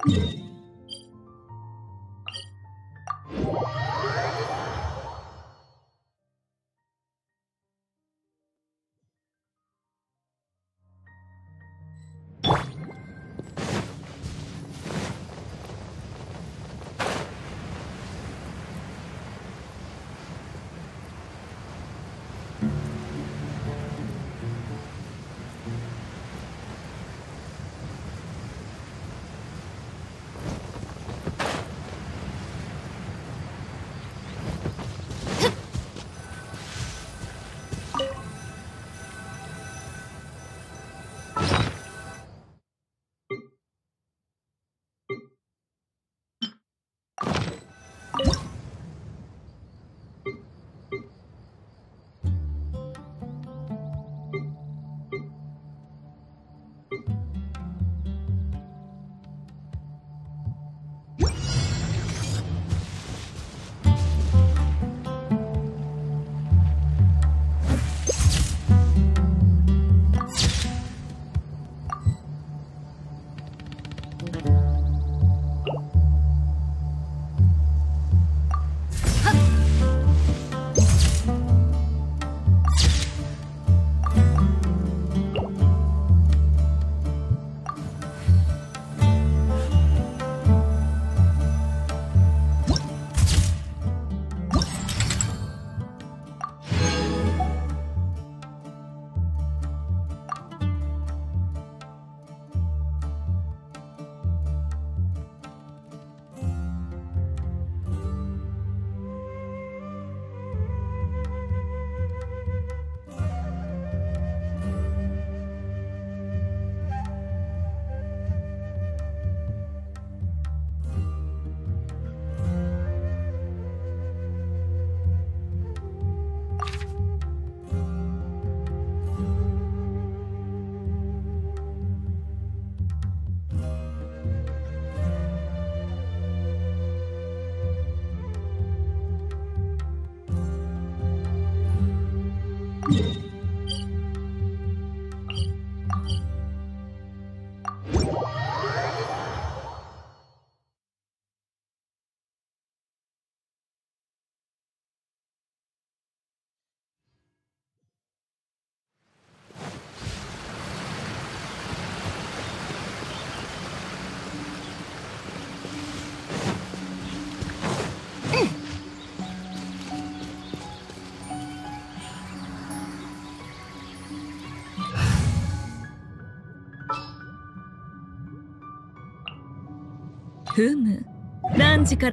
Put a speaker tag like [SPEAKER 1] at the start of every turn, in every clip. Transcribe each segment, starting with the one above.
[SPEAKER 1] ふむ、何時から。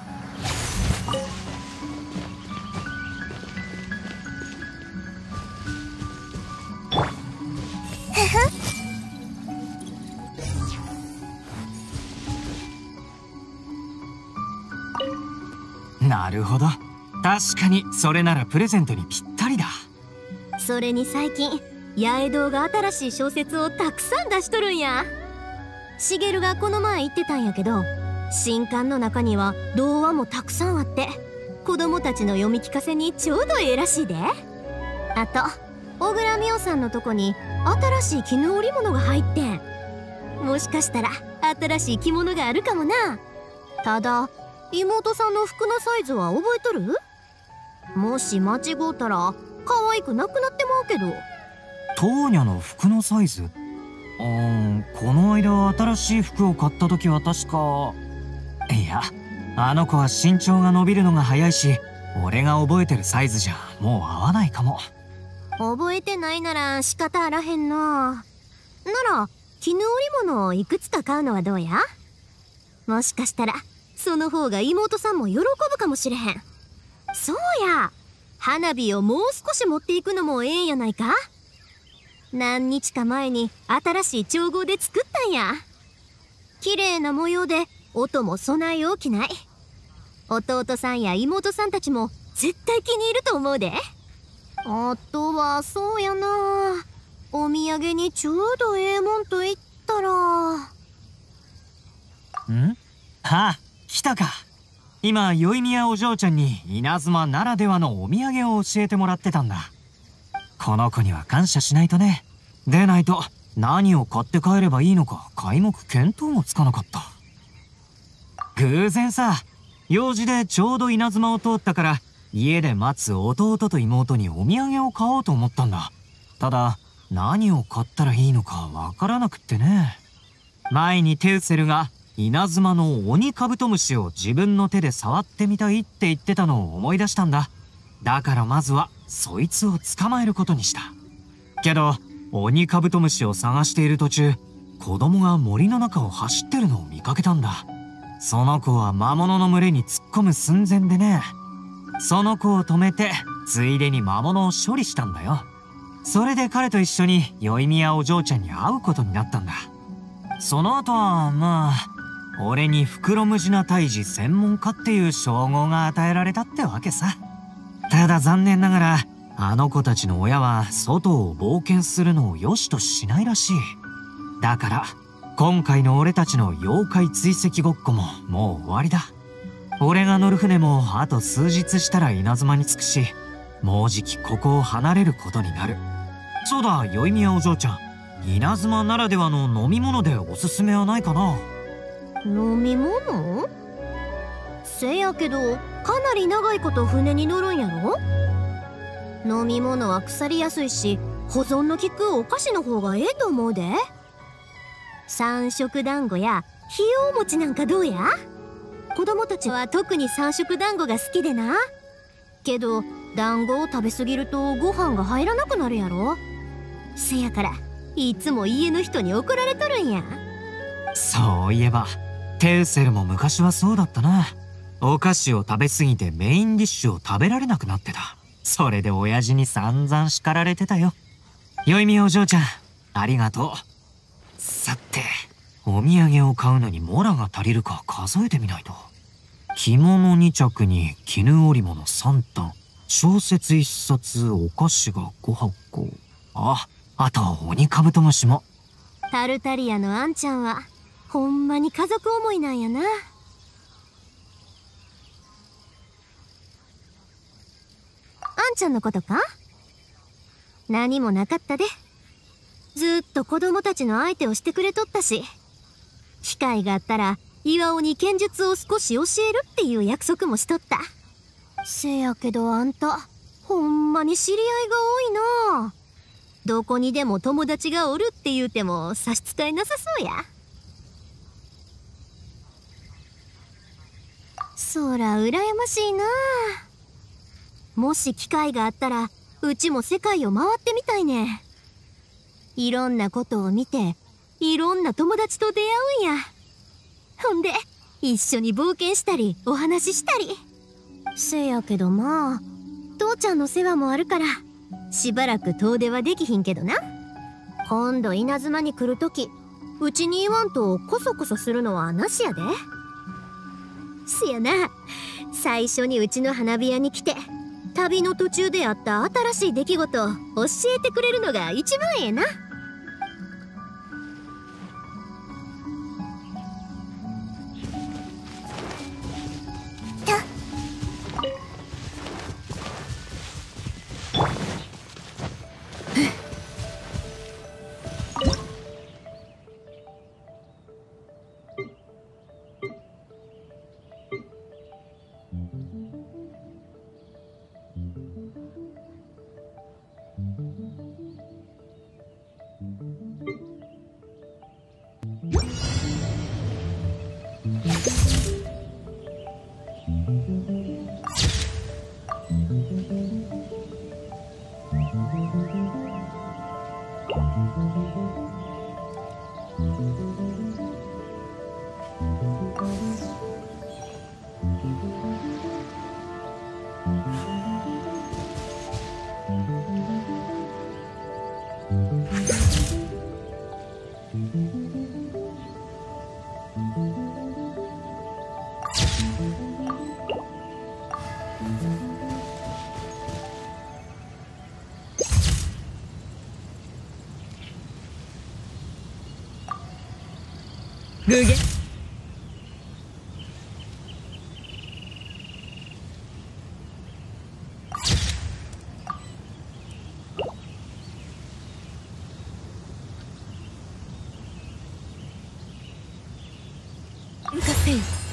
[SPEAKER 2] なるほど、確かにそれならプレゼントにぴったりだ。
[SPEAKER 3] それに最近八重堂が新しい小説をたくさん出しとるんや。しげるがこの前言ってたんやけど、新刊の中には童話もたくさんあって子供たちの読み聞かせにちょうどええらしいで。あと小倉美桜さんのとこに新しい絹織物が入ってん。もしかしたら新しい着物があるかもな。ただ妹さんの服のサイズは覚えとる？もし間違うたら可愛くなくなってまうけど。
[SPEAKER 2] トーニャの服のサイズ？この間新しい服を買った時は確か、いや、あの子は身長が伸びるのが早いし、俺が覚えてるサイズじゃもう合わないかも。
[SPEAKER 3] 覚えてないなら仕方あらへんな。なら絹織物をいくつか買うのはどうや？もしかしたらその方が妹さんも喜ぶかもしれへん。そうや、花火をもう少し持っていくのもええんやないか？何日か前に新しい調合で作ったんや。綺麗な模様で音も備え大きない。弟さんや妹さんたちも絶対気に入ると思うで。あとはそうやな、お土産にちょうどええもんと言ったら。
[SPEAKER 2] 来たか。今宵宮お嬢ちゃんに稲妻ならではのお土産を教えてもらってたんだ。この子には感謝しないとね。でないと何を買って帰ればいいのか皆目見当もつかなかった。 偶然さ。用事でちょうど稲妻を通ったから、家で待つ弟と妹にお土産を買おうと思ったんだ。ただ、何を買ったらいいのかわからなくってね。前にテウセルが稲妻のオニカブトムシを自分の手で触ってみたいって言ってたのを思い出したんだ。だからまずはそいつを捕まえることにした。けど、オニカブトムシを探している途中、子供が森の中を走ってるのを見かけたんだ。その子は魔物の群れに突っ込む寸前でね。その子を止めて、ついでに魔物を処理したんだよ。それで彼と一緒に宵宮お嬢ちゃんに会うことになったんだ。その後は、まあ、俺にフクロムジナ退治専門家っていう称号が与えられたってわけさ。ただ残念ながら、あの子たちの親は外を冒険するのを良しとしないらしい。だから、今回の俺たちの妖怪追跡ごっこももう終わりだ。俺が乗る船もあと数日したら稲妻に着くし、もうじきここを離れることになる。そうだ、宵宮お嬢ちゃん。稲妻ならではの飲み物でおすすめはないかな？
[SPEAKER 3] 飲み物？せやけど、かなり長いこと船に乗るんやろ？飲み物は腐りやすいし、保存の効くお菓子の方がええと思うで。三色団子やひよう餅なんかどうや？子供たちは特に三色団子が好きでな。けど団子を食べ過ぎるとご飯が入らなくなるやろ。せやからいつも家の人に怒られとるんや。
[SPEAKER 2] そういえばテウセルも昔はそうだったな。お菓子を食べ過ぎてメインディッシュを食べられなくなってた。それで親父に散々叱られてたよ。宵宮お嬢ちゃん、ありがとう。さて、お土産を買うのにモラが足りるか数えてみないと。着物2着に絹織物3単、小説1冊、お菓子が5箱。あとオニカブトムシも。
[SPEAKER 3] タルタリアのあんちゃんはほんまに家族思いなんやな。あんちゃんのことか？何もなかったで。ずっと子供たちの相手をしてくれとったし、機会があったら岩尾に剣術を少し教えるっていう約束もしとった。せやけどあんたほんまに知り合いが多いな。どこにでも友達がおるって言うても差し支えなさそうや。そら羨ましいな。もし機会があったらうちも世界を回ってみたいね。いろんなことを見て、いろんな友達と出会うんや。ほんで一緒に冒険したりお話ししたり。せやけどまあ父ちゃんの世話もあるからしばらく遠出はできひんけどな。今度稲妻に来るときうちに言わんとコソコソするのはなしやで。せやな、最初にうちの花火屋に来て旅の途中であった新しい出来事を教えてくれるのが一番ええな。
[SPEAKER 1] 無限任せよ。